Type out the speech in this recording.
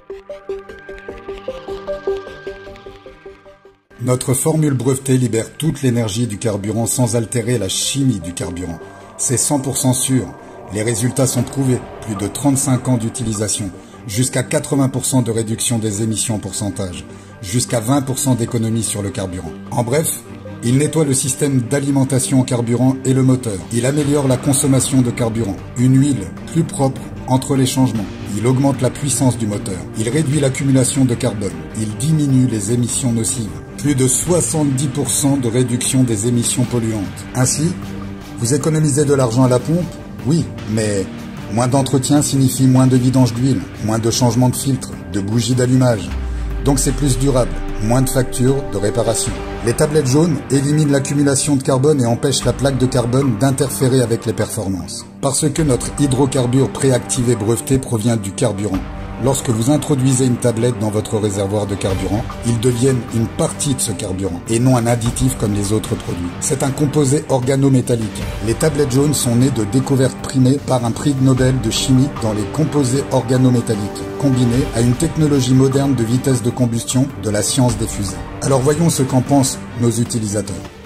Notre formule brevetée libère toute l'énergie du carburant sans altérer la chimie du carburant. C'est 100% sûr. Les résultats sont prouvés. Plus de 35 ans d'utilisation. Jusqu'à 80% de réduction des émissions en pourcentage. Jusqu'à 20% d'économie sur le carburant. En bref, il nettoie le système d'alimentation en carburant et le moteur. Il améliore la consommation de carburant. Une huile plus propre entre les changements. Il augmente la puissance du moteur. Il réduit l'accumulation de carbone. Il diminue les émissions nocives. Plus de 70% de réduction des émissions polluantes. Ainsi, vous économisez de l'argent à la pompe? Oui, mais moins d'entretien signifie moins de vidange d'huile, moins de changement de filtre, de bougies d'allumage. Donc c'est plus durable, moins de factures de réparation. Les tablettes jaunes éliminent l'accumulation de carbone et empêchent la plaque de carbone d'interférer avec les performances. Parce que notre hydrocarbure préactivé breveté provient du carburant. Lorsque vous introduisez une tablette dans votre réservoir de carburant, ils deviennent une partie de ce carburant et non un additif comme les autres produits. C'est un composé organométallique. Les tablettes jaunes sont nées de découvertes primées par un prix Nobel de chimie dans les composés organométalliques, combinés à une technologie moderne de vitesse de combustion de la science des fusées. Alors voyons ce qu'en pensent nos utilisateurs.